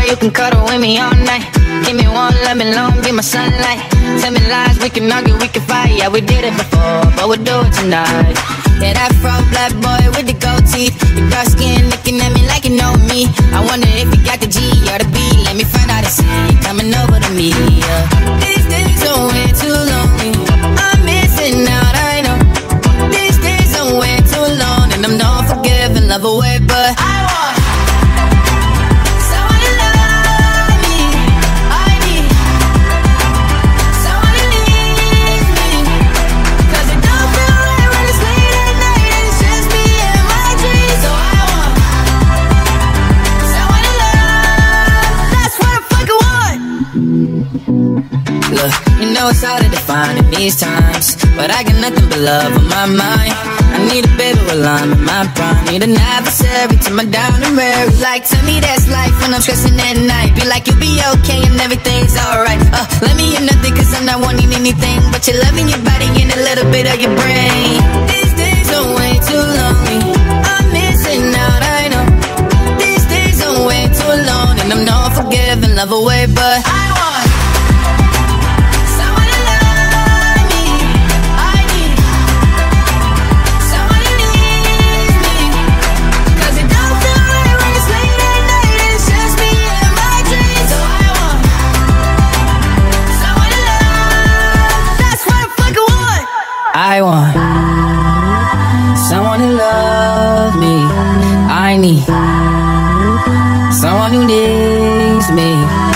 you can cuddle with me all night. Give me one, let me long, be my sunlight. Tell me lies, we can argue, we can fight. Yeah, we did it before, but we'll do it tonight. Yeah, that frog black boy with the gold teeth, your dark skin looking at me like you know me. I wonder if you got the G or the B. Let me find out and see you coming over to me. These days are way too lonely. I'm missing out, I know. These days are way too long, and I'm not forgiving, love away, but I want someone to love me. I need someone to leave me, 'cause it don't feel right when it's late at night and it's just me and my dreams. So I want someone to love. That's what I fucking want. Look, you know it's hard to define in these times, but I got nothing but love on my mind. I need a baby while I'm in my prime. Need an adversary to my down and weary. Like, tell me that's life when I'm stressing at night. Be like, you'll be okay and everything's alright. Let me hear nothing 'cause I'm not wanting anything but you're loving your body and a little bit of your brain. These days are way too lonely. I'm missing out, I know. These days are way too long, and I'm not forgiving, love away, but I want someone to love me. I need someone to leave me, 'cause it don't feel right when it's late at night and it's just me and my dreams. So I want someone to love. That's what I fucking want. I want someone to love me. I need someone who needs me.